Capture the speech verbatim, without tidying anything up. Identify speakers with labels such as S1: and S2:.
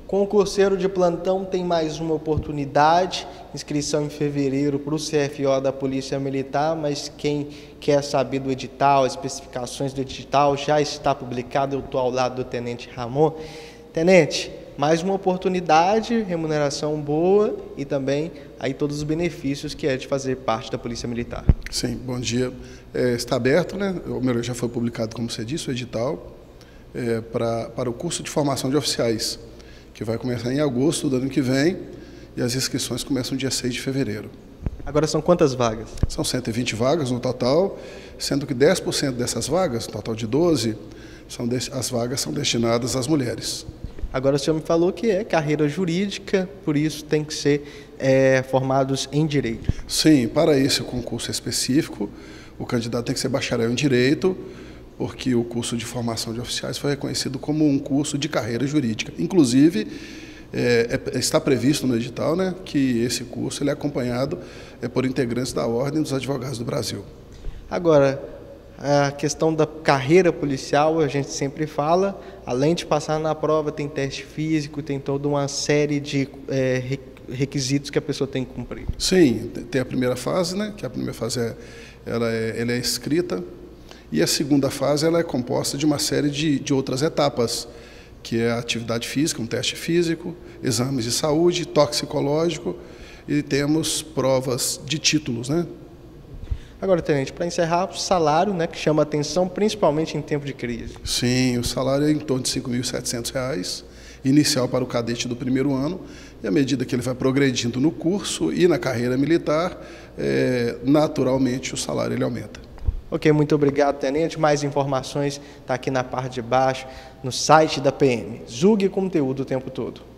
S1: Concurseiro de plantão tem mais uma oportunidade, inscrição em fevereiro para o C F O da Polícia Militar, mas quem quer saber do edital, as especificações do edital, já está publicado. Eu estou ao lado do Tenente Ramon. Tenente, mais uma oportunidade, remuneração boa e também aí todos os benefícios que é de fazer parte da Polícia Militar.
S2: Sim, bom dia. É, está aberto, né? Ou melhor, já foi publicado, como você disse, o edital é, pra, para o curso de formação de oficiais, que vai começar em agosto do ano que vem, e as inscrições começam dia seis de fevereiro.
S1: Agora são quantas vagas?
S2: São cento e vinte vagas no total, sendo que dez por cento dessas vagas, um total de doze, são de, as vagas são destinadas às mulheres.
S1: Agora o senhor me falou que é carreira jurídica, por isso tem que ser é, formados em Direito.
S2: Sim, para esse concurso específico, o candidato tem que ser bacharel em Direito, porque o curso de formação de oficiais foi reconhecido como um curso de carreira jurídica. Inclusive, é, é, está previsto no edital, né, que esse curso ele é acompanhado é, por integrantes da Ordem dos Advogados do Brasil.
S1: Agora, a questão da carreira policial, a gente sempre fala, além de passar na prova, tem teste físico, tem toda uma série de é, requisitos que a pessoa tem que cumprir.
S2: Sim, tem a primeira fase, né, que a primeira fase é, ela é, ela é escrita, e a segunda fase ela é composta de uma série de, de outras etapas, que é a atividade física, um teste físico, exames de saúde, toxicológico, e temos provas de títulos, né?
S1: Agora, Tenente, para encerrar, o salário, né, que chama atenção principalmente em tempo de crise.
S2: Sim, o salário é em torno de cinco mil e setecentos reais, inicial para o cadete do primeiro ano, e à medida que ele vai progredindo no curso e na carreira militar, é, naturalmente o salário ele aumenta.
S1: Ok, muito obrigado, Tenente. Mais informações está aqui na parte de baixo, no site da P M. Julgue conteúdo o tempo todo.